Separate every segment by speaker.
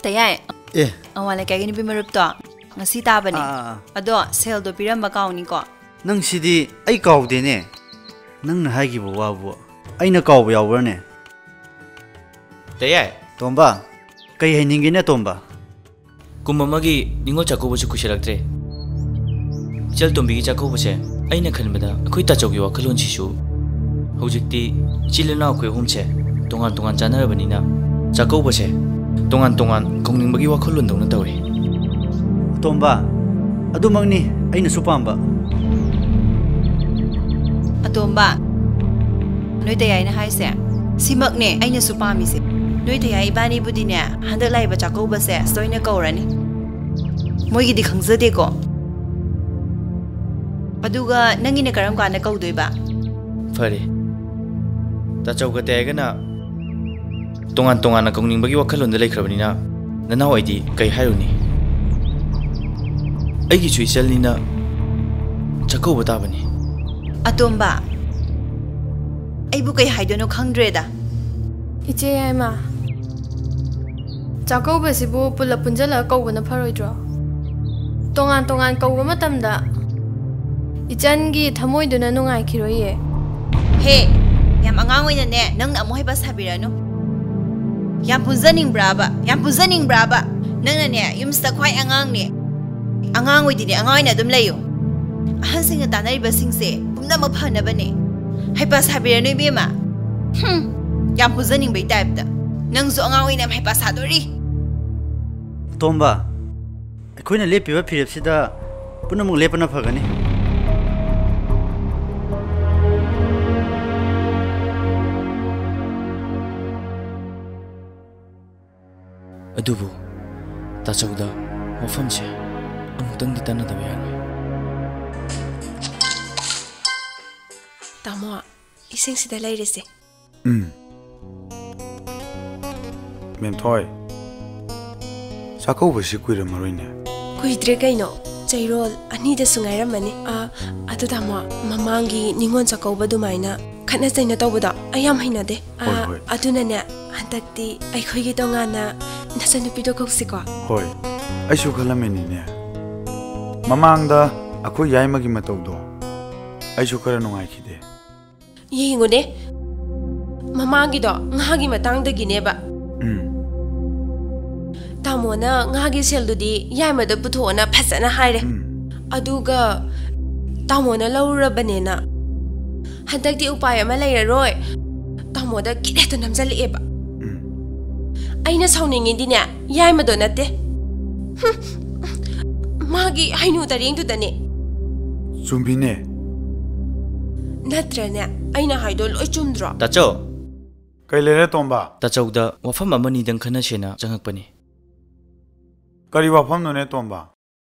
Speaker 1: Tayay. Awala kay gini bimarup to. Ngasi taba ni. Ado sale do piramba kauni ko.
Speaker 2: Nang sidi ay kaawde ne. Nang nahagibo wabu. Ay na kaawbo yawra ne.
Speaker 3: Tayay.
Speaker 2: Tomba. Kay haningi na tomba.
Speaker 3: Kumamagi ningo chakobo chu kushiraktre. Chal tombi gi chakobo se aina khanbada akhoi ta chawgi wakalon sisu. Hojikti chilena akhoi humche tongan tongan janarabanina chakobo se tongan tongan kongningbagi wakalon dawna tawri.
Speaker 2: Tomba. Adumangni aina supamba.
Speaker 1: Atomba. Noi tayay na haise. Simak ne aina supami se. Noi tayay ibani budine handak laiba chakoba se soina kaurani. Moigi di khangzade ko. Aduga nangina karam kana kaudoiba.
Speaker 3: Fare. Ta chawga tayagana tongan tongan na kongningbagi wakalon da laikhrabnina nanaw aidi kai hairuni. Aigi chuisalnina chakoba tabani.
Speaker 1: Atomba. Aibu kai haidono khangdreda.
Speaker 4: Iche yama. Chakoba sibu pula punjala kaubana pharoidro. Tongan tongan kauba matamda Ichangi thamoiduna nungai khiroye.
Speaker 1: He, yam angang oina ne nang na mo haiba sabirano. Yam punzaning braba. Nang na ne yumsta khwai angang ne. Angang oidi ne angai na dum layo. Ahan singa tanariba singse pumna maphana bane. Haiba sabirano bema. Yam punzaning bai type da. Nang zo angang oina haiba sadori.
Speaker 2: Tomba. Akoina lepiba phirepsida punamuk lepana phagani.
Speaker 3: Adubu tachawda wafamse amutang di tanadaba yaroi.
Speaker 4: Tamo, ising sida lairese.
Speaker 5: Memthoi. Chakoba si kuira maroine.
Speaker 4: Kuidre kaino. Jairol anida sungairamani. Adu tamo mamangi ningon chakoba dumaina khana jaina tawbada ayam hainade. Aduna ne hantakti aikhoigi tongana nasanupido koksiko.
Speaker 5: Hoi. Aisu khalameni ne. Mamangda akoi yaimagi matawdo. Aisu khara nungai khide.
Speaker 4: Yingone. Mamangi do ngagi matangdagi neba. Tamona ngagi seldudi yaimada puthona phasana haire. Aduga tamona laurabanena. Hantakti upay ama lairaroi. Tamoda kireto namjalieba. Aina sauningindine yaimado nate. Magi hainu taringdudane.
Speaker 5: Zumbine.
Speaker 4: Natrane aina haido loi chumdro.
Speaker 3: Tacho.
Speaker 5: Kailere tomba.
Speaker 3: Tachawda wafam amani dang khana sena changakpani.
Speaker 5: Kari wafam no ne tomba.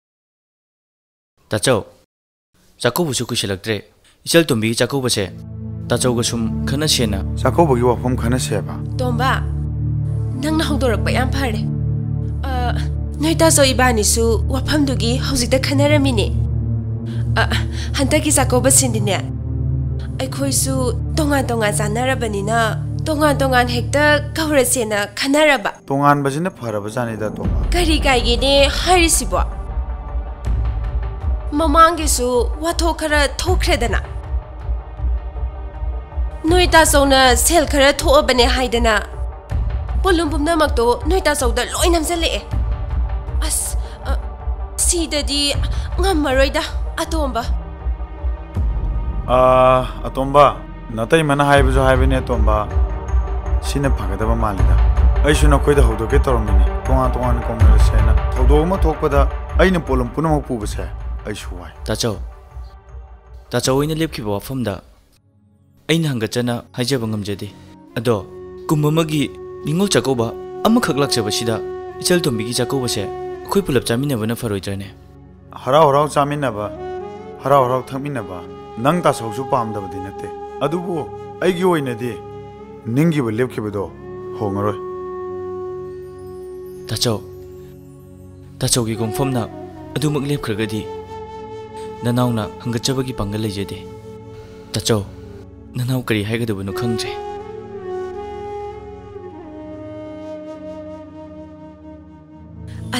Speaker 3: Tacho. Chakobu chu kushalaktre. Ichal tombi chakobu se. Tachawga sum khana sena.
Speaker 5: Chakobu gi wafam khana seba.
Speaker 4: Tomba. Nang na haudorak pa yam phare. Noita so ibani su wafam dugi hauzikta khanaramini. Hantaki chakoba sindine. Aikhoi su tongan tongan janarabanina. Tongan tongan hekta kaurasena khanaraba.
Speaker 5: Tongan bajina pharaba janida tomba.
Speaker 4: Kari kaigine harisibo. Mamangi su watho khara thokredana. Noita sona sel khara thoabane haidana. Polum pumna makto noita sauda loi namjale. As sidadi ngamaroida atomba.
Speaker 5: Atomba natai mana haibu jo haibene tomba. Sina phagadaba malida. Aisu na khoida hodoke toromini. Tongan tongan komna sena. Thodoma thokpada aina polum punamak pubase. Aisu wai.
Speaker 3: Tacho ina lepkiba wafamda aina hangachana haijaba ngamjade. Ado kumamagi ningol chakoba amakhak lakchabasida ichal tombigi chakoba se khoi pulap chaminabana faroidrane.
Speaker 5: Harau chaminaba harau thakminaba nang ta sausu pamdabadi nate. Adubu aigi oinadi ningi ba lepkibedo hongaroi.
Speaker 3: Tacho gi gongfamna adumak lepkhragadi nanauna hangachabagi pangal lejade. Tacho nanau kari haigadabanu khangje.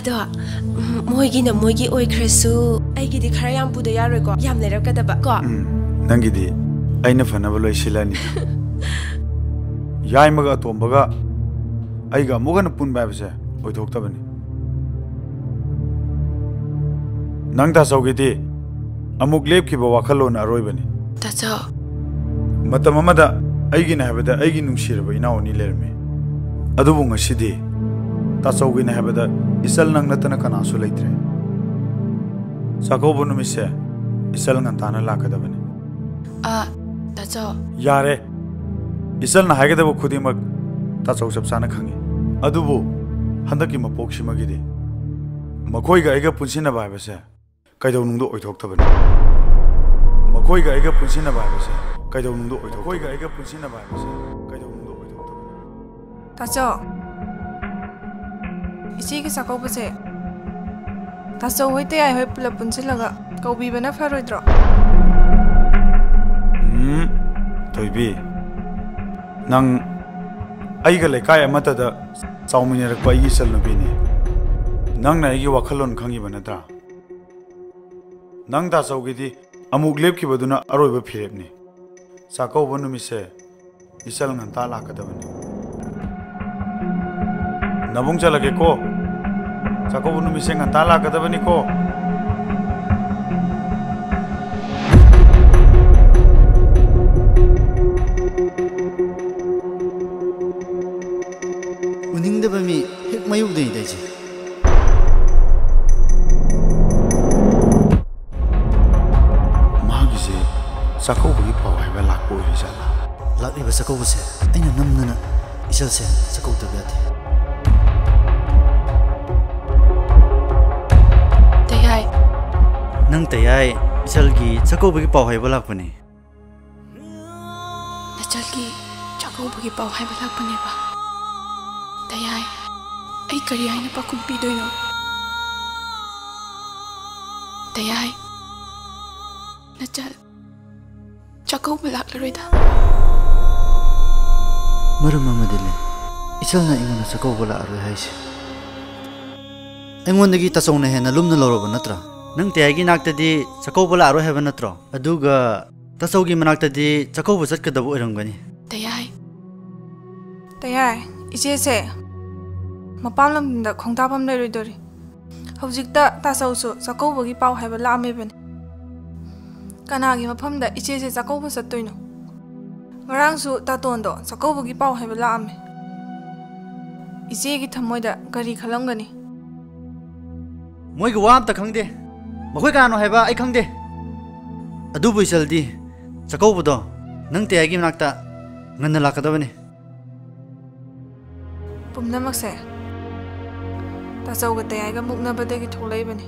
Speaker 4: ꯑꯗꯣ ꯃꯣꯏꯒꯤꯅ ꯃꯣꯏꯒꯤ ꯑꯣꯏꯈ꯭ꯔꯁꯨ ꯑꯩꯒꯤꯗꯤ ꯈꯔ ꯌꯥꯝ ꯄꯨꯗ ꯌꯥꯔꯣꯏꯀꯣ ꯌꯥꯝ ꯂꯩꯔꯛꯀꯗꯕ ꯀꯣ
Speaker 5: ꯅꯪꯒꯤꯗꯤ ꯑꯩꯅ ꯐꯅꯕ ꯂꯣꯏ ꯁꯤꯜꯂꯅꯤ ꯌꯥꯏꯃꯒ ꯑꯇꯣꯝꯕꯒ ꯑꯩꯒ ꯑꯃꯨꯛ ꯍꯟꯅ ꯄꯨꯟꯕ ꯍꯥꯏꯕꯁꯦ ꯑꯣꯏꯊꯣꯛꯇꯕꯅꯤ ꯅꯪ ꯇꯥꯆꯧꯒꯤꯗꯤ ꯑꯃꯨꯛ ꯂꯦꯞꯈꯤꯕ ꯋꯥꯈꯜꯂꯣꯟ ꯑꯔꯣꯏꯕꯅꯤ
Speaker 4: ꯇꯥꯆꯧ
Speaker 5: ꯃꯇꯝ ꯑꯃꯗ ꯑꯩꯒꯤꯅ ꯍꯥꯏꯕꯗ ꯑꯩꯒꯤ ꯅꯨꯡꯁꯤꯔꯕ ꯏꯅꯥꯎ ꯑꯅꯤ ꯂꯩꯔꯝꯃꯤ ꯑꯗꯨꯕꯨ ꯉꯁꯤꯗꯤ ꯇꯥꯆꯧꯒꯤꯅ ꯍꯥꯏꯕꯗ ꯏꯆꯜ ꯅꯪ ꯅꯠꯇꯅ ꯀꯅꯥꯁꯨ ꯂꯩꯇ꯭ꯔꯦ ꯆꯥꯛꯀꯧꯕ ꯅꯨꯃꯤꯠꯁꯦ ꯏꯆꯜ ꯉꯟꯇꯥꯅ ꯂꯥꯛꯀꯗꯕꯅꯤ
Speaker 4: ꯇꯥꯆꯧ
Speaker 5: ꯌꯥꯔꯦ ꯏꯆꯜꯅ ꯍꯥꯏꯒꯗꯕ ꯈꯨꯗꯤꯡꯃꯛ ꯇꯥꯆꯧ ꯆꯞ ꯆꯥꯅ ꯈꯪꯉꯤ ꯑꯗꯨꯕꯨ ꯍꯟꯗꯛꯀꯤ ꯃꯄꯣꯛꯁꯤꯃꯒꯤꯗꯤ ꯃꯈꯣꯏꯒ ꯑꯩꯒ ꯄꯨꯟꯁꯤꯟꯅꯕ ꯍꯥꯏꯕꯁꯦ ꯀꯩꯗꯧꯅꯨꯡꯗ ꯑꯣꯏꯊꯣꯛꯇꯕꯅꯤ ꯃꯈꯣꯏꯒ ꯑꯩꯒ ꯄꯨꯟꯁꯤꯟꯅꯕ ꯍꯥꯏꯕꯁꯦ ꯀꯩꯗꯧꯅꯨꯡꯗ ꯑꯣꯏꯊꯣꯛꯇꯕꯅꯤ ꯑꯩꯒ ꯄꯨꯟꯁꯤꯟꯅꯕ ꯍꯥꯏꯕꯁꯦ ꯀꯩꯗꯧꯅꯨꯡꯗ ꯑꯣꯏꯊꯣꯛꯇꯕꯅꯤ
Speaker 6: ꯇꯥꯆꯧ 이치기 ꯆꯥꯛꯀꯧꯕꯁꯦ ꯇꯥꯆꯧ ꯍꯣꯏ ꯇꯌꯥꯏ ꯍꯣꯏ ꯄꯨꯂꯞ ꯄꯨꯟꯁꯤꯜꯂꯒ ꯀꯧꯕꯤꯕꯅ ꯐꯔꯣꯏꯗ꯭ꯔꯣ
Speaker 5: ꯊꯣꯏꯕꯤ ꯅꯪ ꯑꯩꯒ ꯂꯩꯀꯥꯏ ꯑꯃꯠꯇꯗ ꯆꯥꯎꯃꯤꯟꯅꯔꯛꯄ ꯑꯩꯒꯤ ꯏꯆꯜꯅꯨꯄꯤꯅꯤ ꯅꯪꯅ ꯑꯩꯒꯤ ꯋꯥꯈꯜꯂꯣꯟ ꯈꯪꯉꯤꯕ ꯅꯠꯇ꯭ꯔꯥ ꯅꯪ ꯇꯥꯆꯧꯒꯤꯗꯤ ꯑꯃꯨꯛ ꯂꯦꯞꯈꯤꯕꯗꯨꯅ ꯑꯔꯣꯏꯕ ꯐꯤꯔꯦꯞꯅꯤ ꯆꯥꯛꯀꯧꯕ ꯅꯨꯃꯤꯠꯁꯦ ꯏꯆꯜ ꯉꯟꯇꯥ ꯂꯥꯛꯀꯗꯕꯅꯤ ꯅꯕꯨꯡ ꯆꯠꯂꯒꯦꯀꯣ ꯆꯥꯛꯀꯧꯕ ꯅꯨꯃꯤꯠꯁꯦ ꯉꯟꯇꯥ ꯂꯥꯛꯀꯗꯕꯅꯤꯀꯣ
Speaker 2: ꯎꯅꯤꯡꯗꯕ ꯃꯤ ꯍꯦꯛ ꯃꯥꯌꯣꯛꯅꯩꯗ ꯑꯩꯁꯦ
Speaker 5: ꯃꯥꯒꯤꯁꯦ ꯆꯥꯛꯀꯧꯕꯒꯤ ꯄꯥꯎ ꯍꯥꯏꯕ ꯂꯥꯛꯄ ꯑꯣꯏꯔꯤꯖꯥꯠꯂꯥ
Speaker 2: ꯂꯥꯛꯂꯤꯕ ꯆꯥꯛꯀꯧꯕꯁꯦ ꯑꯩꯅ ꯅꯝꯗꯅ ꯏꯆꯜꯁꯦ ꯆꯥꯛꯀꯧꯗꯕ ꯌꯥꯗꯦ
Speaker 4: ꯇꯌꯥꯏ
Speaker 2: ꯅꯪ ꯇꯌꯥꯏ ꯏꯆꯜꯒꯤ ꯆꯥꯛꯀꯧꯕꯒꯤ ꯄꯥꯎ ꯍꯥꯏꯕ ꯂꯥꯛꯄꯅꯤ
Speaker 7: ꯅꯆꯜꯒꯤ ꯆꯥꯛꯀꯧꯕꯒꯤ ꯄꯥꯎ ꯍꯥꯏꯕ ꯂꯥꯛꯄꯅꯦꯕ ꯇꯌꯥꯏ ꯑꯩ ꯀꯔꯤ ꯍꯥꯏꯅ ꯄꯥꯎꯈꯨꯝ ꯄꯤꯗꯣꯏꯅꯣ ꯇꯌꯥꯏ ꯅꯆꯜ ꯆꯥꯛꯀꯧꯕ ꯂꯥꯛꯂꯔꯣꯏꯗ
Speaker 2: ꯃꯔꯝ ꯑꯃꯗꯤ ꯂꯩ ꯏꯆꯜꯅ ꯑꯩꯉꯣꯟꯗ ꯆꯥꯛꯀꯧꯕ ꯂꯥꯛꯑꯔꯣꯏ ꯍꯥꯏꯁꯦ ꯑꯩꯉꯣꯟꯗꯒꯤ ꯇꯥꯆꯧꯅ ꯍꯦꯟꯅ ꯂꯨꯝꯅ ꯂꯧꯔꯕ ꯅꯠꯇ꯭ꯔꯥ ꯅꯪ ꯇꯌꯥꯏꯒꯤ ꯅꯥꯛꯇꯗꯤ ꯆꯥꯛꯀꯧꯕ ꯂꯥꯛꯑꯔꯣꯏ ꯍꯥꯏꯕ ꯅꯠꯇ꯭ꯔꯣ ꯑꯗꯨꯒ ꯇꯥꯆꯧꯒꯤ ꯃꯅꯥꯛꯇꯗꯤ ꯆꯥꯛꯀꯧꯕ ꯆꯠꯀꯗꯕ ꯑꯣꯏꯔꯝꯒꯅꯤ
Speaker 7: ꯇꯌꯥꯏ
Speaker 6: ꯇꯌꯥꯏ ꯏꯆꯦꯁꯦ ꯃꯄꯥꯟ ꯂꯝꯗ ꯈꯣꯡꯇꯥꯐꯝ ꯂꯩꯔꯣꯏꯗꯣꯔꯤ ꯍꯧꯖꯤꯛꯇ ꯇꯥꯆꯧꯁꯨ ꯆꯥꯛꯀꯧꯕꯒꯤ ꯄꯥꯎ ꯍꯥꯏꯕ ꯂꯥꯛꯑꯝꯃꯤꯕꯅꯤ ꯀꯅꯥꯒꯤ ꯃꯐꯝꯗ ꯏꯆꯦꯁꯦ ꯆꯥꯛꯀꯧꯕ ꯆꯠꯇꯣꯏꯅꯣ ꯉꯔꯥꯡꯁꯨ ꯇꯥꯇꯣꯟꯗꯣ ꯆꯥꯛꯀꯧꯕꯒꯤ ꯄꯥꯎ ꯍꯥꯏꯕ ꯂꯥꯛꯑꯝꯃꯤ ꯏꯆꯦꯒꯤ ꯊꯃꯣꯏꯗ ꯀꯔꯤ ꯈꯜꯂꯝꯒꯅꯤ
Speaker 2: ꯃꯣꯏꯒꯤ ꯋꯥ ꯑꯝꯇ ꯈꯪꯗꯦ ꯃꯈꯣꯏ ꯀꯅꯥꯅꯣ ꯍꯥꯏꯕ ꯑꯩ ꯈꯪꯗꯦ ꯑꯗꯨꯕꯨ ꯏꯆꯜꯗꯤ ꯆꯥꯛꯀꯧꯕꯗꯣ ꯅꯪ ꯇꯌꯥꯏꯒꯤ ꯃꯅꯥꯛꯇ ꯉꯟꯅ ꯂꯥꯛꯀꯗꯕꯅꯤ
Speaker 6: ꯄꯨꯝꯅꯃꯛꯁꯦ ꯇꯥꯆꯧꯒ ꯇꯌꯥꯏꯒ ꯃꯨꯛꯅꯕꯗꯒꯤ ꯊꯣꯛꯂꯛꯏꯕꯅꯤ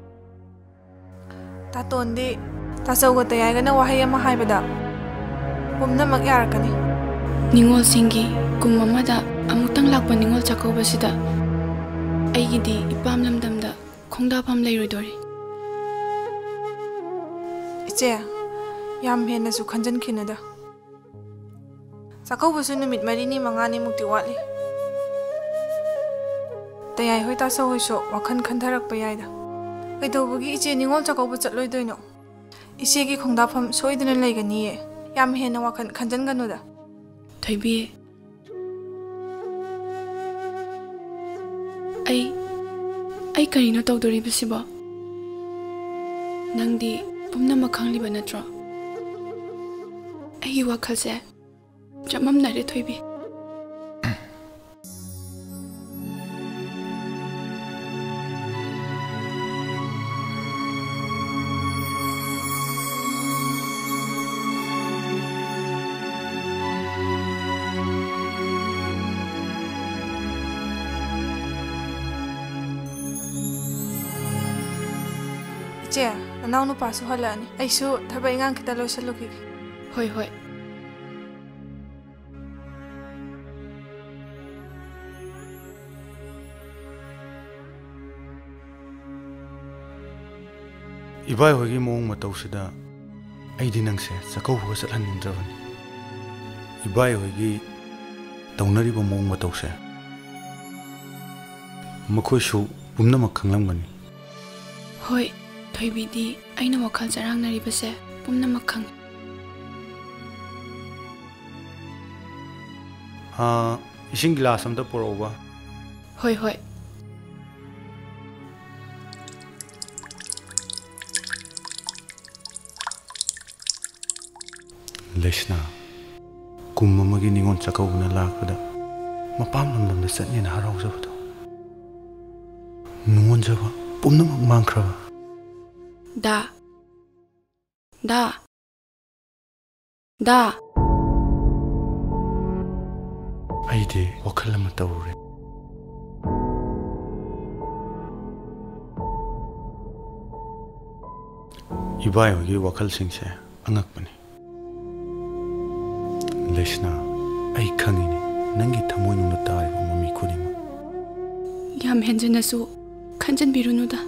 Speaker 6: ꯇꯥꯇꯣꯟꯗꯤ ꯇꯥꯆꯧꯒ ꯇꯌꯥꯏꯒꯅ ꯋꯥꯍꯩ ꯑꯃ ꯍꯥꯏꯕꯗ ꯄꯨꯝꯅꯃꯛ ꯌꯥꯔꯛꯀꯅꯤ
Speaker 7: ꯅꯤꯡꯉꯣꯜꯁꯤꯡꯒꯤ ꯀꯨꯝ ꯑꯃꯗ ꯑꯃꯨꯛꯇꯪ ꯂꯥꯛꯄ ꯅꯤꯡꯉꯣꯜ ꯆꯥꯛꯀꯧꯕꯁꯤꯗ ꯑꯩꯒꯤꯗꯤ ꯏꯄꯥꯝ ꯂꯝꯗꯝꯗ ꯈꯣꯡꯗꯥꯐꯝ ꯂꯩꯔꯣꯏꯗꯣꯔꯤ
Speaker 6: ꯏꯆꯦ ꯌꯥꯝ ꯍꯦꯟꯅꯁꯨ ꯈꯟꯖꯟꯈꯤꯅꯨꯗ ꯆꯥꯛꯀꯧꯕꯁꯨ ꯅꯨꯃꯤꯠ 4-5 ꯋꯥꯠꯂꯤ ꯇꯌꯥꯏ ꯍꯣꯏ ꯇꯥꯆꯧ ꯍꯣꯏꯁꯨ ꯋꯥꯈꯜ ꯈꯟꯊꯔꯛꯄ ꯌꯥꯏꯗ ꯀꯩꯗꯧꯕꯒꯤ ꯏꯆꯦ ꯅꯤꯡꯉꯣꯜ ꯆꯥꯛꯀꯧꯕ ꯆꯠꯂꯣꯏꯗꯣꯏꯅꯣ ꯏꯆꯦꯒꯤ ꯈꯣꯡꯗꯥꯐꯝ ꯁꯣꯏꯗꯅ ꯂꯩꯒꯅꯤꯌꯦ ꯌꯥꯝ ꯍꯦꯟꯅ ꯋꯥꯈꯜ ꯈꯟꯖꯟꯒꯅꯨꯗ
Speaker 7: ꯊꯣꯏꯕꯤ ꯑꯩ ꯀꯔꯤꯅꯣ ꯇꯧꯗꯣꯔꯤꯕꯁꯤꯕꯣ ꯅꯪꯗꯤ ꯄꯨꯝꯅꯃꯛ ꯈꯪꯂꯤꯕ ꯅꯠꯇ꯭ꯔꯣ ꯑꯩꯒꯤ ꯋꯥꯈꯜꯁꯦ ꯆꯃꯝꯅꯔꯦ ꯊꯣꯏꯕꯤ
Speaker 6: ꯏꯆꯦ ꯅꯅꯥꯎ ꯅꯨꯄꯥꯁꯨ ꯍꯜꯂꯛꯑꯅꯤ ꯑꯩꯁꯨ ꯊꯕꯛ ꯏꯪꯈꯥꯡ ꯈꯤꯇ ꯂꯣꯏꯁꯤꯜꯂꯨꯈꯤꯒꯦ
Speaker 7: ꯍꯣꯏ ꯍꯣꯏ
Speaker 5: ꯏꯕꯥꯏ ꯍꯣꯏꯒꯤ ꯃꯑꯣꯡ ꯃꯇꯧꯁꯤꯗ ꯑꯩꯗꯤ ꯅꯪꯁꯦ ꯆꯥꯛꯀꯧꯕꯒ ꯆꯠꯍꯟꯅꯤꯡꯗ꯭ꯔꯕꯅꯤ ꯏꯕꯥꯏ ꯍꯣꯏꯒꯤ ꯇꯧꯅꯔꯤꯕ ꯃꯑꯣꯡ ꯃꯇꯧꯁꯦ ꯃꯈꯣꯏꯁꯨ ꯄꯨꯝꯅꯃꯛ ꯈꯪꯂꯝꯒꯅꯤ
Speaker 7: ꯍꯣꯏ ꯊꯣꯏꯕꯤꯗꯤ ꯑꯩꯅ ꯋꯥꯈꯜ ꯆꯔꯥꯡꯅꯔꯤꯕꯁꯦ ꯄꯨꯝꯅꯃꯛ ꯈꯪꯏ
Speaker 5: ꯏꯁꯤꯡ ꯒꯤꯂꯥꯁ ꯑꯝꯇ ꯄꯨꯔꯛꯎꯕ
Speaker 7: ꯍꯣꯏ ꯍꯣꯏ
Speaker 5: ꯂꯩꯁꯅꯥ ꯀꯨꯝ ꯑꯃꯒꯤ ꯅꯤꯉꯣꯜ ꯆꯥꯛꯀꯧꯕꯅ ꯂꯥꯛꯄꯗ ꯃꯄꯥꯝ ꯂꯝꯗꯝꯗ ꯆꯠꯅꯦꯅ ꯍꯔꯥꯎꯖꯕꯗꯣ ꯅꯨꯡꯉꯣꯟꯖꯕ ꯄꯨꯝꯅꯃꯛ ꯃꯥꯡꯈ꯭ꯔꯕ
Speaker 7: ꯗꯥ
Speaker 5: ꯑꯩꯗꯤ ꯋꯥꯈꯜ ꯑꯃ ꯇꯧꯔꯨꯔꯦ ꯏꯕꯥꯏꯍꯣꯏꯒꯤ ꯋꯥꯈꯜꯁꯤꯡꯁꯦ ꯑꯉꯛꯄꯅꯤ ꯂꯩꯁꯅꯥ ꯑꯩ ꯈꯪꯉꯤꯅꯤ ꯅꯪꯒꯤ ꯊꯃꯣꯏꯅꯨꯡꯗ ꯇꯥꯔꯤꯕ ꯃꯃꯤ ꯈꯨꯗꯤꯡꯃꯛ
Speaker 7: ꯌꯥꯝ ꯍꯦꯟꯖꯤꯟꯅꯁꯨ ꯈꯟꯖꯟꯕꯤꯔꯨꯅꯨꯗ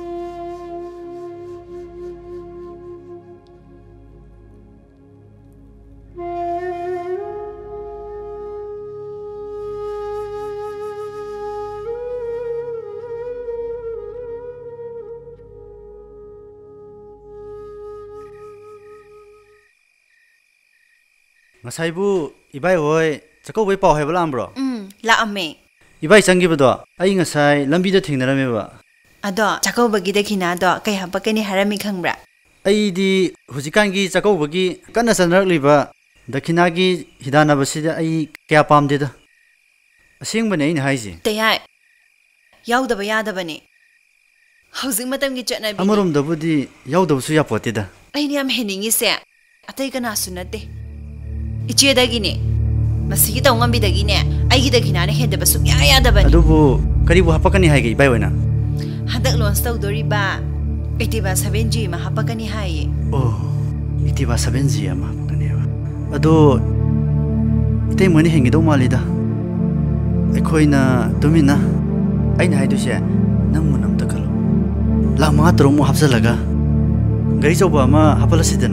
Speaker 2: ꯉꯁꯥꯏꯕꯨ 이바이 ꯍꯣꯏ ꯆꯥꯛꯀꯧꯕꯩ ꯄꯥꯎ ꯍꯥꯏꯕ ꯂꯥꯛꯑꯝꯕ꯭ꯔꯣ?
Speaker 1: ꯂꯥꯛꯑꯝꯃꯦ.
Speaker 2: 이바이 ꯆꯪꯈꯤꯕꯗꯣ ꯑꯩ ꯉꯁꯥꯏ ꯂꯝꯕꯤꯗ ꯊꯦꯡꯅꯔꯝꯃꯦꯕ.
Speaker 1: ꯑꯗꯣ ꯆꯥꯛꯀꯧꯕꯒꯤ ꯗꯈꯤꯅꯥꯗꯣ ꯀꯩ ꯍꯥꯞꯄꯛꯀꯅꯤ ꯍꯥꯏꯔꯝꯃꯤ ꯈꯪꯕ꯭ꯔꯥ?
Speaker 2: ꯑꯩꯗꯤ ꯍꯧꯖꯤꯛꯀꯥꯟꯒꯤ ꯆꯥꯛꯀꯧꯕꯒꯤ ꯀꯟꯅ ꯆꯠꯅꯔꯛꯂꯤꯕ ꯗꯈꯤꯅꯥꯒꯤ ꯍꯤꯗꯥꯟꯅꯕꯁꯤꯗ ꯑꯩ ꯀꯌꯥ ꯄꯥꯝꯗꯦꯗ. ꯑꯁꯦꯡꯕꯅꯦ ꯑꯩꯅ ꯍꯥꯏꯁꯦ.
Speaker 1: ꯇꯌꯥꯏ. ꯌꯥꯎꯗꯕ ꯌꯥꯗꯕꯅꯦ. ꯍꯧꯖꯤꯛ ꯃꯇꯝꯒꯤ ꯆꯠꯅꯕꯤ.
Speaker 2: ꯑꯃꯔꯣꯝꯗꯕꯨꯗꯤ ꯌꯥꯎꯗꯕꯁꯨ ꯌꯥꯄꯣꯠꯇꯦꯗ.
Speaker 1: ꯑꯩꯅ ꯌꯥꯝ ꯍꯦꯟꯅꯤꯡꯉꯤꯁꯦ ꯑꯇꯩ ꯀꯅꯥꯁꯨ ꯅꯠꯇꯦ. 이치에다기네 마시기 덩엄비다기네 아이기다기나네 핸드바 숭야 야다바니
Speaker 2: 아두부 그리고 합박하니 하이게 이바이오나
Speaker 1: 한dak 론스 tawdoriba itiba 7G ma hapakani haye
Speaker 2: itiba 7G ma hapakani ado itay mani hengido malida aikoina tumina aina haiduse nang munam takalo lama tromo hapsalaga gari chawba ma hapalasidana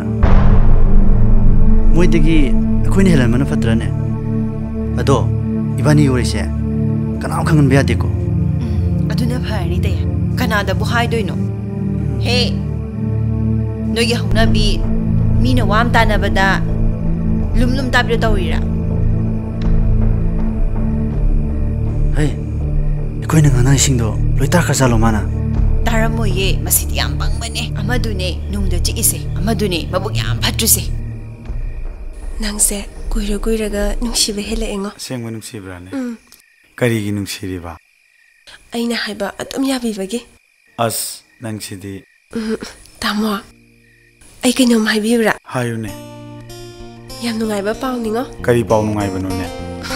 Speaker 2: moidagi ꯑꯩꯈꯣꯏꯅ ꯍꯦꯜꯂꯝꯕꯅ ꯐꯠꯇ꯭ꯔꯅꯦ ꯑꯗꯣ 이바니 요리세 ꯀꯅꯥꯝ ꯈꯪꯍꯟꯕ ꯌꯥꯗꯦꯀꯣ
Speaker 1: ꯑꯗꯨꯅ ꯐꯔꯅꯤ ꯇꯌꯥ ꯀꯅꯥꯗꯕꯨ ꯍꯥꯏꯗꯣꯏꯅꯣ ꯍꯦ ꯅꯣꯏꯒꯤ ꯍꯧꯅꯕꯤ ꯃꯤꯅ ꯋꯥꯝ ꯇꯥꯟꯅꯕꯗ ꯂꯨꯝ ꯇꯥꯕꯤꯔ ꯇꯧꯔꯤꯔꯥ
Speaker 2: ꯍꯦ ꯑꯩꯈꯣꯏꯅ ꯉꯥꯡꯅꯩꯁꯤꯡꯗꯣ ꯂꯣꯏ ꯇꯥꯈ꯭ꯔꯖꯥꯠꯂꯣ ꯃꯥꯅ
Speaker 1: ꯇꯥꯔꯝꯃꯣꯏꯌꯦ ꯃꯁꯤꯗꯤ ꯌꯥꯝ ꯄꯪꯕꯅꯦ ꯑꯃꯗꯨꯅꯦ ꯅꯨꯡꯗ ꯆꯤꯛꯏꯁꯦ ꯑꯃꯗꯨꯅꯦ ꯃꯕꯨꯛ ꯌꯥꯝ ꯐꯠꯇ꯭ꯔꯤꯁꯦ
Speaker 4: ꯅꯪꯁꯦ ꯀꯨꯏꯔꯒ ꯅꯨꯡꯁꯤꯕ ꯍꯦꯜꯂꯛꯑꯦꯉꯣ
Speaker 5: ꯑꯁꯦꯡꯕ ꯅꯨꯡꯁꯤꯕ꯭ꯔꯥꯅꯦ ꯀꯔꯤꯒꯤ ꯅꯨꯡꯁꯤꯔꯤꯕ
Speaker 4: ꯑꯩꯅ ꯍꯥꯏꯕ ꯑꯗꯨꯝ ꯌꯥꯕꯤꯕꯒꯤ
Speaker 5: ꯑꯁ ꯅꯪꯁꯤꯗꯤ
Speaker 4: ꯇꯥꯃꯣ ꯑꯩ ꯀꯩꯅꯣꯝ ꯍꯥꯏꯕꯤꯌꯨꯔꯥ
Speaker 5: ꯍꯥꯏꯌꯨꯅꯦ
Speaker 4: ꯌꯥꯝ ꯅꯨꯡꯉꯥꯏꯕ ꯄꯥꯎꯅꯤꯉꯣ
Speaker 5: ꯀꯔꯤ ꯄꯥꯎ ꯅꯨꯡꯉꯥꯏꯕꯅꯣꯅꯦ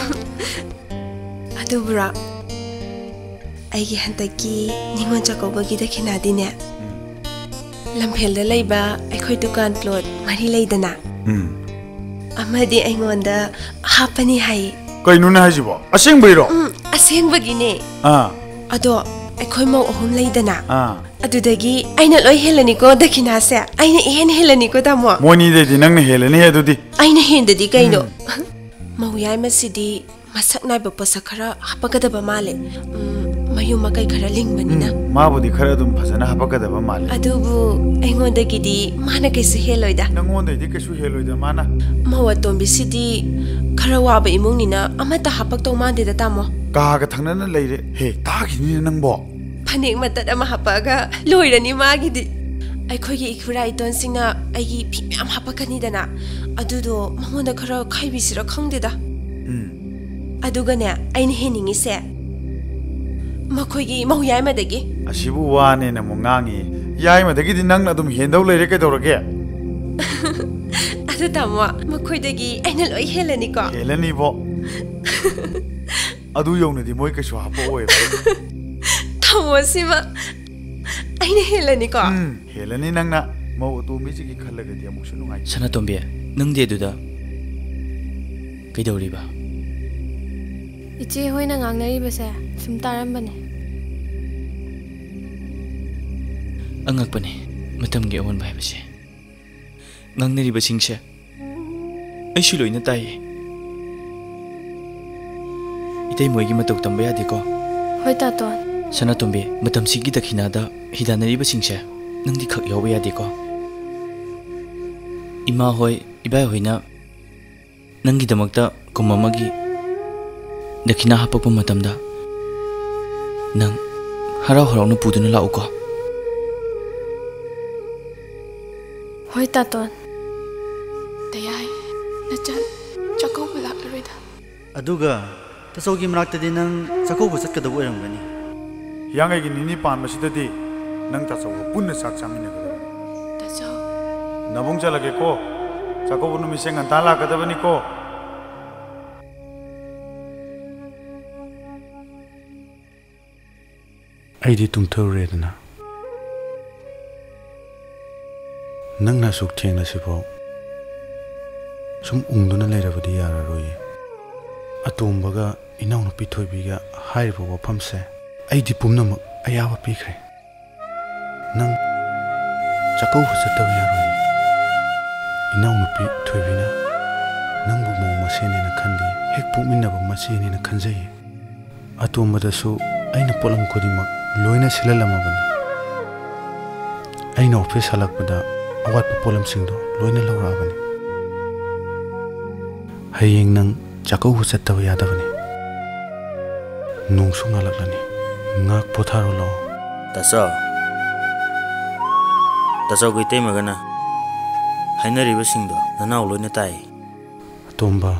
Speaker 4: ꯑꯗꯨꯕꯨꯔꯣ ꯑꯩꯒꯤ ꯍꯟꯗꯛꯀꯤ ꯅꯤꯉꯣꯜ ꯆꯥꯛꯀꯧꯕꯒꯤ ꯗꯈꯤꯅꯥꯗꯤꯅꯦ ꯂꯝꯐꯦꯜꯗ ꯂꯩꯕ ꯑꯩꯈꯣꯏ ꯗꯨꯀꯥꯟ ꯄ꯭ꯂꯣꯠ 4 ꯂꯩꯗꯅ ꯑꯃꯗꯤ ꯑꯩꯉꯣꯟꯗ ꯍꯥꯞꯄꯅꯤ ꯍꯥꯏ
Speaker 5: ꯀꯩꯅꯣꯅꯦ ꯍꯥꯏꯁꯤꯕꯣ ꯑꯁꯦꯡꯕꯩꯔꯣ
Speaker 4: ꯑꯁꯦꯡꯕꯒꯤꯅꯦ ꯑꯗꯣ ꯑꯩꯈꯣꯏ ꯃꯧ 3 ꯂꯩꯗꯅ ꯑꯗꯨꯗꯒꯤ ꯑꯩꯅ ꯂꯣꯏ ꯍꯦꯜꯂꯅꯤꯀꯣ ꯗꯈꯤꯅꯥꯁꯦ ꯑꯩꯅ ꯏꯍꯦꯟ ꯍꯦꯜꯂꯅꯤꯀꯣ ꯇꯥꯃꯣ
Speaker 5: ꯃꯣꯏꯅꯤꯗꯩꯗꯤ ꯅꯪꯅ ꯍꯦꯜꯂꯅꯤ ꯑꯗꯨꯗꯤ
Speaker 4: ꯑꯩꯅ ꯍꯦꯟꯗꯗꯤ ꯀꯩꯅꯣ ꯃꯧ ꯌꯥꯏꯃꯁꯤꯗꯤ ꯃꯁꯛ ꯅꯥꯏꯕ ꯄꯣꯠꯁꯛ ꯈꯔ ꯍꯥꯞꯄꯒꯗꯕ ꯃꯥꯜꯂꯦ ꯃꯌꯨꯝ ꯃꯀꯩ ꯈꯔ ꯂꯤꯡꯕꯅꯤꯅ
Speaker 5: 마부디 khara dum phajana hapakadaba male
Speaker 4: adubu aingodagidi mana kaisu heloida
Speaker 5: nangondaidi kaisu heloida mana
Speaker 4: mawa tombisidi khara waba imungnina amata hapak to mande da tamo
Speaker 5: kaga thangnana leire he tagini nangbo
Speaker 4: phanek matat ama hapaga loirani magidi aikhogi ikhura iton singna aigi phimyam hapakani dana adudo mangonda khara khaibisira khangdeda adugane aine heningi se makoigi mahu yai madagi
Speaker 5: asibu wane na mungangi yai madagi di nang na dum hendau leire ke dorage
Speaker 4: adu tamwa makoidagi aina loi helani ko
Speaker 5: helani bo adu yongna di moi ke swa po oe
Speaker 4: tamwa sima aina helani ko
Speaker 5: helani nang na mau tu mi ji ki khalaga di amu sunu ngai
Speaker 3: sana tombe nang de duda kaidori ba
Speaker 7: 이제 호이나 낭나리버세 좀 따람바네
Speaker 3: angakpane matamgi awon bai base ngangnari basingse aishu loina tai itay moigi matok tamba yade ko
Speaker 7: hoi tato
Speaker 3: Sanatombi matam sigi dakhinada hidanariba singse nangdi khak yawa yadeko. Ima hoi ibai hoina nangi damakta kumamagi dakhina hapakpa matamda nang harau harau na puduna lauko.
Speaker 7: Hoi taton. Dayai, najan, chakau bulak laroida.
Speaker 2: Aduga tasogi manaktadi nang chakauba chatkadabu oiramgani.
Speaker 5: Yang ai nini pan masidadi nang tasaw punna sak chaminagada.
Speaker 7: Tajaw.
Speaker 5: Nabung chalage ko chakau nu miseng antala kadabani ko. Aidi tumthauredana. Nang na suk thengna sibo sum ungduna leirabadi yararoi. Atombaga inaw nu pithoibiga hairibo wafamse aidi pumnama ayawa pikre. Nang chakau husataw yaroi. Inaw nu pithoibina nang bu mo masene na khandi hek pumina ba masene na khanjai. Atombada su aina polam kodimak loina silalamabani. Aina office halakpada awat polam singdo loina lawrabani. Hayeng nang chakau husataw yadabani. Nung sungalakani ngak potharo lo.
Speaker 3: Tasaw gite magana hainariba singdo nanaw loina tai.
Speaker 5: Tomba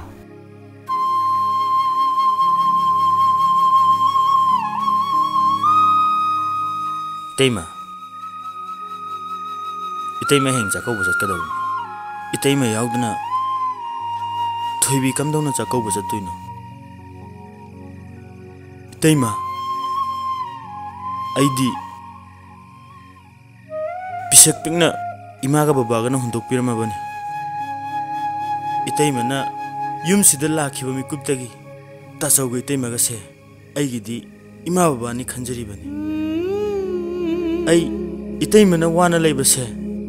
Speaker 3: Itaima heng chakauba chatkadabu. Itaima yauduna thoibi kamdawna chakauba chattuino. Itaima aidi pisak pikna imaga babaga na hundokpiramabani. Itaima na yum sida lakhiba mikuptagi tasawga itaimaga se aigidi ima babani khanjaribani. Ai itaima na wana leibase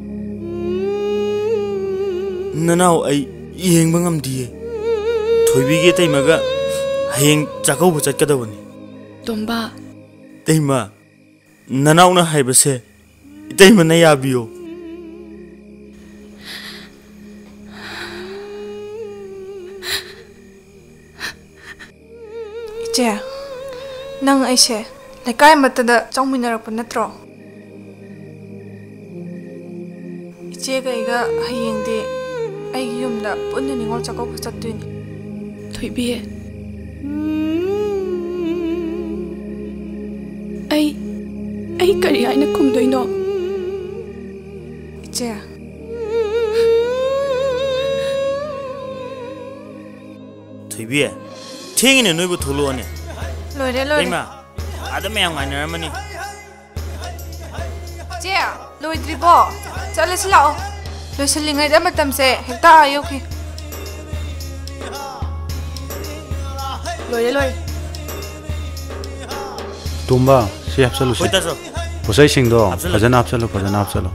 Speaker 3: nanaw ai yengba ngamdiye. Thoibige itaimaga hayeng chakauba chatkadabani.
Speaker 7: Tomba.
Speaker 3: Itaima nanaw na haibase itaima na yabiyo.
Speaker 6: Iche, nang aise lekai matada chongminarakpa natro. Ichega iga hayengdi aigi yumda punna ningol chakauba chattuini.
Speaker 7: Thoibiye. Ai kari aina kumdoino.
Speaker 6: Iche.
Speaker 3: Thoibiye thengine noibu thuluane.
Speaker 6: Loire.
Speaker 3: Itaima ada mayam ngainaramani.
Speaker 6: Che, loidribo. Chalasi lao. Loisalingai da matamse hekta ayoki. Loire.
Speaker 5: Tomba si hapsalu se.
Speaker 3: Hoi tasaw.
Speaker 5: Posai singdo
Speaker 3: Hapsalu.
Speaker 5: fajana hapsalu.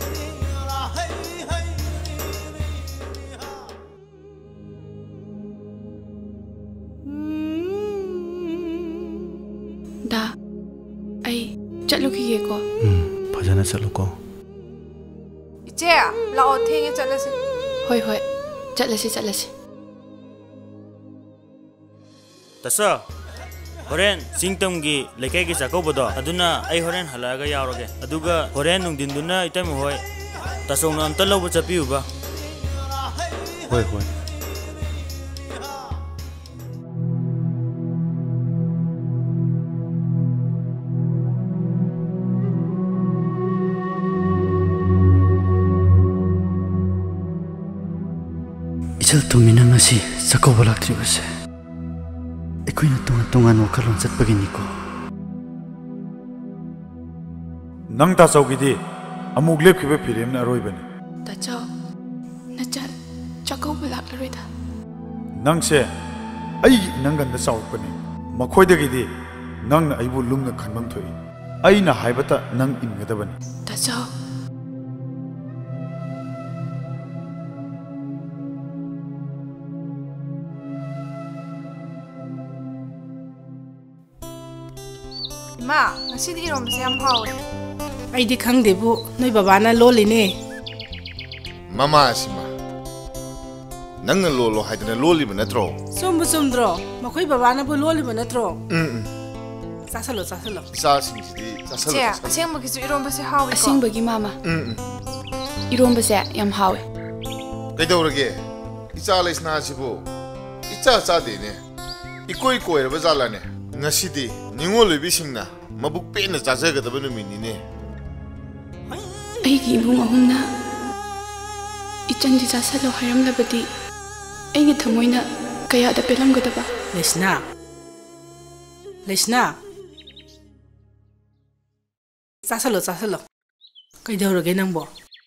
Speaker 7: Da. Ai chatluki ko.
Speaker 5: Fajana chalu ko.
Speaker 6: Iche, lao thenge chalasi.
Speaker 7: Hoi. Chatlasi.
Speaker 3: Tasaw horen singtamgi lekai chakaubodo aduna ai horen halaga yawrage aduga horen nungdinduna itaima hoi tasawna amta lawba chapiyuba.
Speaker 5: Hoi.
Speaker 2: Ichal tumina ngasi chakauba laktribase. Ekoina tungan wakalon chatpaginiko.
Speaker 5: Nang tasawgidi amuk lepkhiba filimna aroibani.
Speaker 7: Tajaw. Najan, chakau bulak laroida.
Speaker 5: Nangse ai nanganda chawpani. Makhoidagidi nangna aibu lumna khanbam thoi. Aina haibata nang ingadabani.
Speaker 7: Tajaw.
Speaker 6: ꯏꯃꯥ ꯉꯁꯤꯗꯤ ꯏꯔꯣꯝꯕꯁꯦ ꯌꯥꯝ ꯍꯥꯎꯋꯦ
Speaker 8: ꯑꯩꯗꯤ ꯈꯪꯗꯦꯕꯨ ꯅꯣꯏ ꯕꯕꯥꯅ ꯂꯣꯜꯂꯤꯅꯦ
Speaker 9: ꯃꯃꯥ ꯑꯁꯤꯃ ꯅꯪꯅ ꯂꯣꯜꯂꯣ ꯍꯥꯏꯗꯅ ꯂꯣꯜꯂꯤꯕ ꯅꯠꯇ꯭ꯔꯣ
Speaker 8: ꯆꯨꯝꯕꯨ ꯆꯨꯝꯗ꯭ꯔꯣ ꯃꯈꯣꯏ ꯕꯕꯥꯅꯕꯨ ꯂꯣꯜꯂꯤꯕ ꯅꯠꯇ꯭ꯔꯣ ꯆꯥꯁꯜꯂꯣ ꯆꯥꯁꯜꯂꯣ
Speaker 9: ꯏꯆꯥꯁꯤꯡꯁꯤꯗꯤ ꯆꯥꯁꯜꯂꯣ
Speaker 6: ꯆꯦ
Speaker 9: ꯆꯥꯁꯜꯂꯣ
Speaker 6: ꯑꯁꯦꯡꯕꯒꯤꯁꯨ ꯏꯔꯣꯝꯕꯁꯦ ꯍꯥꯎꯋꯦꯀꯣ
Speaker 7: ꯑꯁꯦꯡꯕꯒꯤ ꯃꯥꯃ 이론버세 ꯌꯥꯝ 하ꯋꯦ
Speaker 9: ꯀꯩꯗꯧꯔꯒꯦ ꯏꯆꯥ ꯂꯩꯁꯅꯥꯁꯤꯕꯨ 이짜 짜대네 이꼬이 꼬이르바 잘라네 ngasi디 닝올 르비싱나 마북 빼나 짜자가다바 누미니네
Speaker 7: ꯑꯩꯒꯤ ꯏꯕꯨꯡ ꯑꯍꯨꯝꯅ 이짠디 자살로 하렴라버디 ꯑꯩꯒꯤ ꯊꯃꯣꯏꯅ ꯀꯌꯥꯗ ꯄꯦꯜꯂꯝꯒꯗꯕ
Speaker 8: ꯂꯩꯁꯅꯥ ꯆꯥꯁꯜꯂꯣ ꯀꯩꯗꯧꯔꯒꯦ ꯅꯪꯕꯣ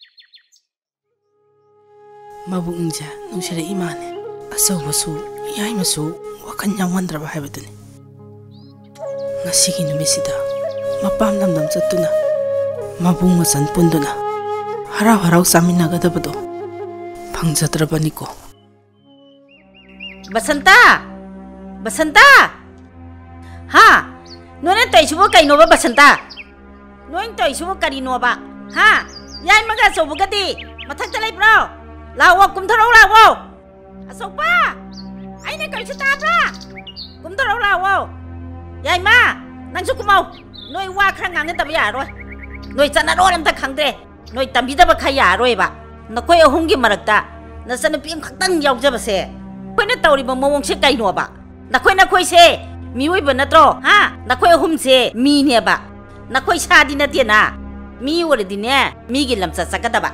Speaker 8: ꯃꯕꯨꯛꯅꯤꯡꯖꯦ ꯅꯨꯡꯁꯤꯔꯛ ꯏꯃꯥꯅꯦ ꯑꯆꯧꯕꯁꯨ ꯌꯥꯏꯃꯁꯨ ꯋꯥꯈꯜ ꯌꯥꯎꯍꯟꯗ꯭ꯔꯕ ꯍꯥꯏꯕꯗꯨꯅꯤ ꯉꯁꯤꯒꯤ ꯅꯨꯃꯤꯠꯁꯤꯗ ꯃꯄꯥꯝ ꯂꯝꯗꯝ ꯆꯠꯇꯨꯅ ꯃꯕꯨꯡ ꯃꯆꯟ ꯄꯨꯟꯗꯨꯅ ꯍꯔꯥꯎ ꯆꯥꯃꯤꯟꯅꯒꯗꯕꯗꯣ ꯐꯪꯖꯗ꯭ꯔꯕꯅꯤꯀꯣ
Speaker 1: बसंता हाँ नोने तैसुबो कइनोबा बसंता नोइन तैसुबो करिनोबा हाँ याय मगा सोबगदी मथक लेब्रो लावो कुमथरो लावो असोपा आइने कइसु ताब्रा कुमथरो लावो याय मा नंसु कुमाउ नोइ वा खरा nganगदबा यारोय नोइ चनारोर अमता खंगद्रे नोइ तंबिदबा खा यारोयबा नकोय अहुंगी मरक्ता नसन पिम खक्तंग यावजबसे कोइना तौरिबा मवोंगसे कइनोबा नखोइसे मिओइबा नत्रो हा नखोइ अहुमसे मीनेबा नखोइ सादि नतेना मी ओरदिने मीगी लमचा सकदबा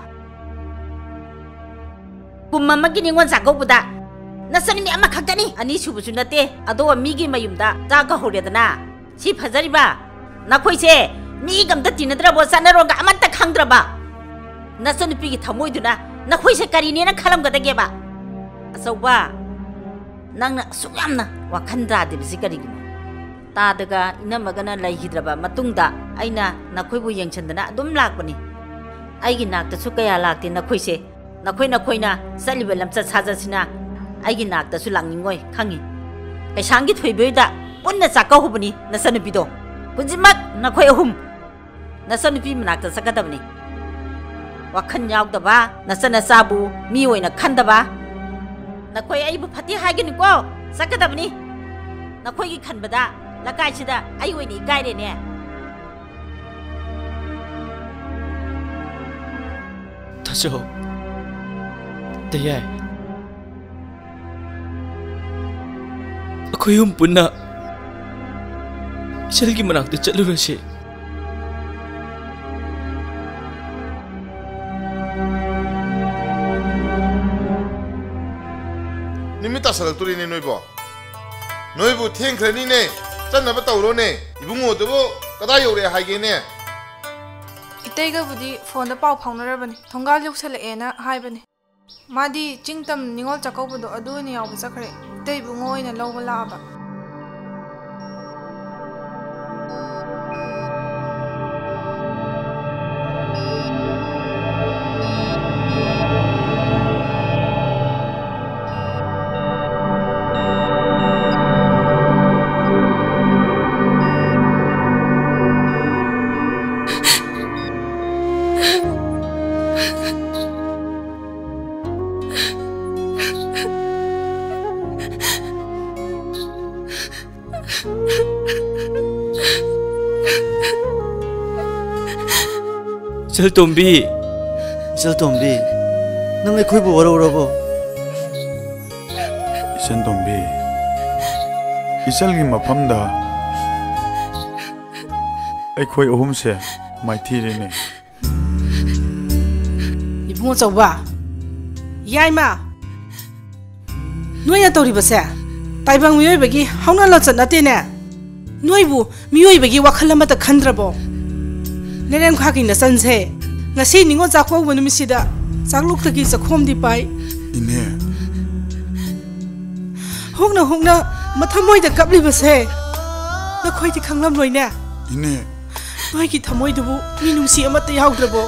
Speaker 1: कुम्ममगी निंगोन सागोबुदा नसनि मी अमा खक्तनी अनि सुबुसु नते अदो मीगी मयुमदा जागा होरेदना सी फजरिबा नखोइसे मी गमदा तिनद्रबो सनरोगा अमंत खंगद्रबा नसन पिगी थमोइदुना नखोइसे करिनेना खलमगदगेबा असौबा नंगना सुयामना वाखंद्रा दिबसि करिगिनो तादगा इनमगना लैगिद्रबा मतुंगदा आइना नखोइबु यंगछंदना अदुम लाकपनि आइगी नाक्तसु कया लाक्ते नखोइसे नखोइना सलिबा लमचा साजासिना आइगी नाक्तसु लांगिंगोय खंगी कैसांगी थोइबेदा पुन्ना चाकाहुबनि नसनुपिदो पुजिमक नखोइ अहुम नसनुपि मनाक्ता सकदबनि वाखन यावदबा नसना साबु मी ओइना खंदबा नखोइ आइबु फति हागिनिको सकदबनि नखोइगी खनबदा लकाइसिदा आइ ओइनि गाइरेने
Speaker 3: तसो तयाय अखोयुम पुन्ना इचलगी मनाक्ते चलुरसे
Speaker 9: निमित्ता सरक्तुरिने नोइबु थेंख्रनिने चन्नबा तौरोने इबुंगोदबो कदा यौरे हाइगेने
Speaker 6: इतैगबुदी फोन पाउ फाउनरबनी थोंगाल यौसलएना हाइबनी मादी चिंगतम निंगोल चकौबदो अदुनि याव चखरे इतैबुंगो ओइना लौबा लाबा
Speaker 3: इचल तोम्बी नंग अखोइबु वरौरबो
Speaker 5: इचन तोम्बी इचलगी मफमदा अखोइ अहुमसे माइथीरेने
Speaker 8: इबुंगो चौबा याइमा नोइना तौरिबसे ताइबंग मियोइबगी हाउना लचत नतेने नोइबु मियोइबगी वाखल अमता खंद्रबो नेरेम खाकी नसनसे ngasi ningo jakwa wonu misida chakluk thaki chakhom di pai
Speaker 5: ine
Speaker 8: hongna mathamoi da kapli base na khoi ti khanglam loina
Speaker 5: ine
Speaker 8: noi ki thamoi dubu mi nungsi amata yaudrabo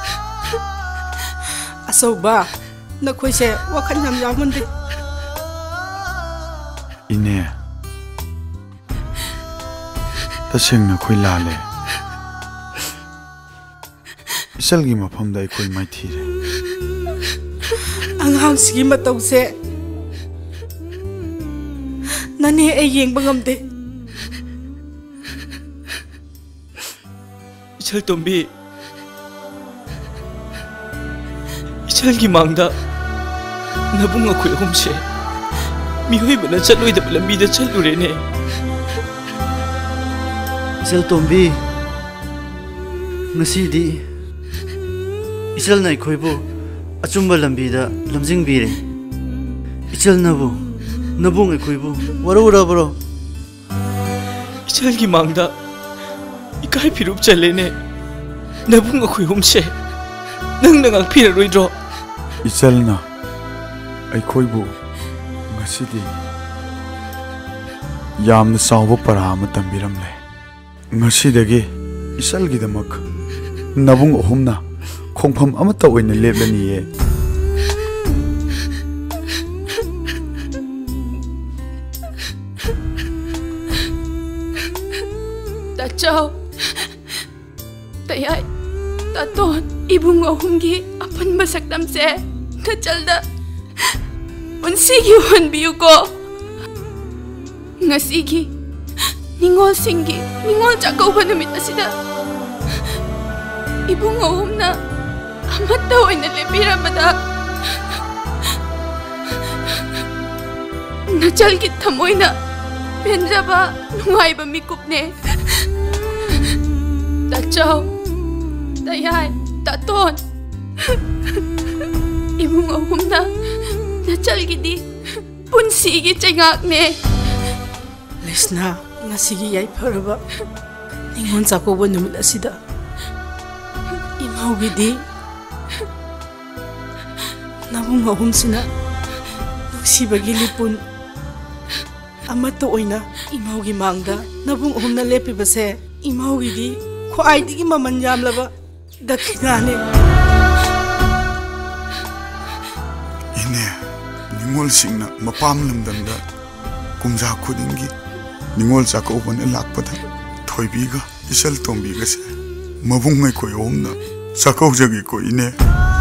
Speaker 8: asoba na khoi se wakhan nam yamunde
Speaker 5: ine तसेंगना खोई लाले इचलगी मफमदा अखोई माइथीरे
Speaker 8: अगांसिगी मतौसे नने ए Young बंगमदे
Speaker 3: इचल तोंबी इचल की मांगदा नबुंग अखोई हमसे मिहोई बना चलोई दब लंबी द चलुरेने
Speaker 2: इचल तोंबी ngasi इचल नाई खोइबो अचुम्बा लंबीदा लमजिंग बीरे इचल नबु नबुंग खोइबो वरो रबरो
Speaker 3: इचल की मांगदा इकाई फिरुप चलेने नबुंग अखोई हमसे नंग नंग फिर रोइद्रो
Speaker 5: इचलना अखोइबो ngasi यामन सावो परा अमा तंबिरमले ngasi dagi इचल गिदमक नबुंग अहुमना खोंफम अमता ओइना लेबलनिये
Speaker 7: ताचाओ तयाई तातोन इबुंग अहुमगी अपन मसक्तम से नचलदा उनसीगी वनबियु को ngasiगी निंगोल सिंगी निंगोल चाकौबा नुमित असिदा इबुंग अहुमना अमत्ता ओइना लेबिरमदा नचल की थमोइना पेंजबा नुआइबा मिकुपने ताचाओ तयाई तातोन इबुंग अहुमना नचल गिदी पुंसीगी चैगाकने
Speaker 8: Lesana ngasiगी yai pharaba ningon chakoba numit asida imaugi nabung ahum sina nuksibagi lipun amato oina imaugi mangda nabung ahum na lepi base imaugi di khwai digi maman yamlaba dakhina
Speaker 5: ine ningol singna mapam lamdamda kumja khudingi निंगोल चाकौबन लापदा थोइबीगा इचल तोंबीगा से मबुंग में कोई ओमना चाकौ जगी कोई ने